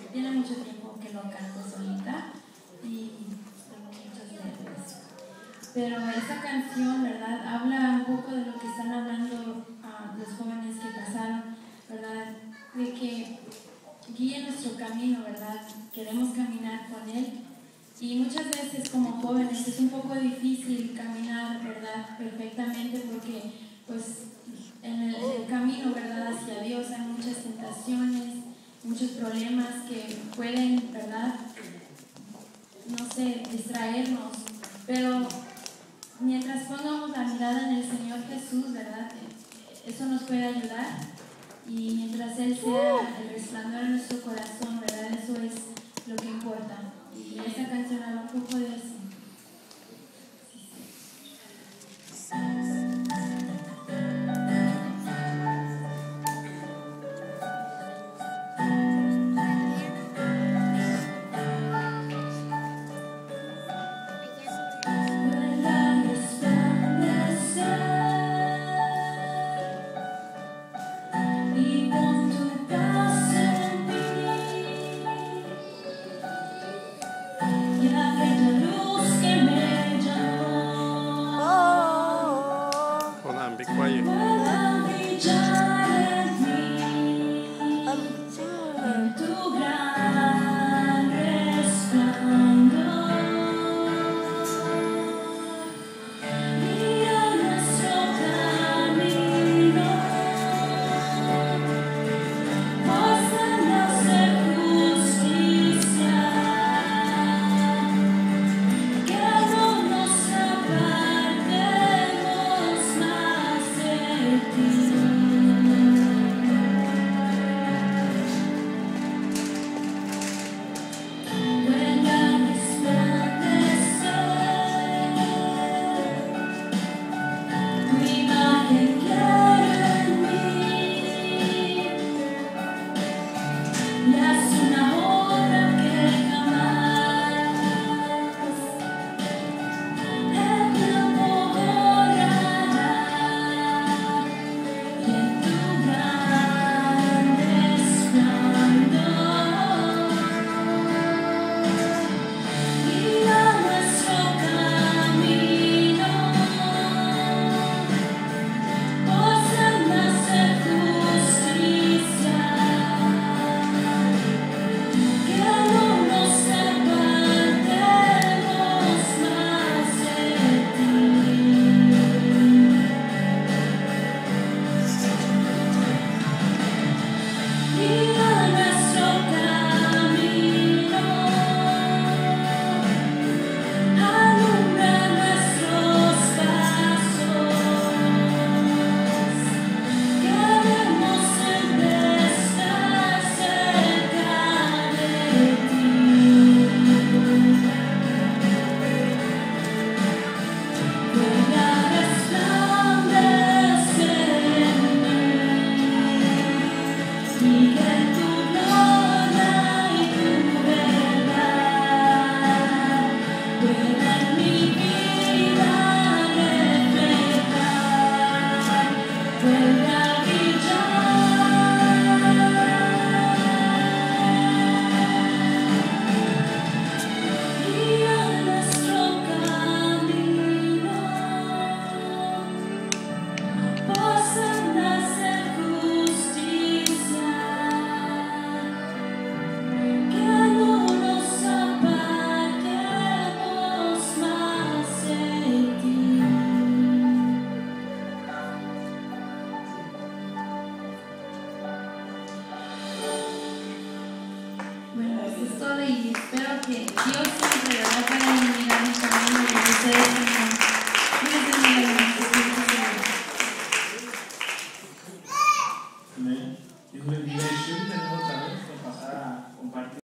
tiene mucho tiempo que no canto solita y tengo muchos nervios. Pero esta canción, ¿verdad?, habla un poco de lo que están hablando los jóvenes que pasaron, ¿verdad?, de que guíe nuestro camino, ¿verdad? Queremos caminar con Él y muchas veces como jóvenes es un poco difícil caminar, ¿verdad?, perfectamente porque pues en el camino, ¿verdad?, hacia Dios hay muchas tentaciones, muchos problemas que pueden, ¿verdad?, no sé, distraernos, pero mientras pongamos la mirada en el Señor Jesús, ¿verdad?, eso nos puede ayudar. Y mientras Él sea el resplandor en nuestro corazón, ¿verdad? Eso es lo que importa. Y esta canción habla un poco de eso. Be quiet. Y espero que Dios siempre, ¿verdad?, pueda iluminar mi camino y ustedes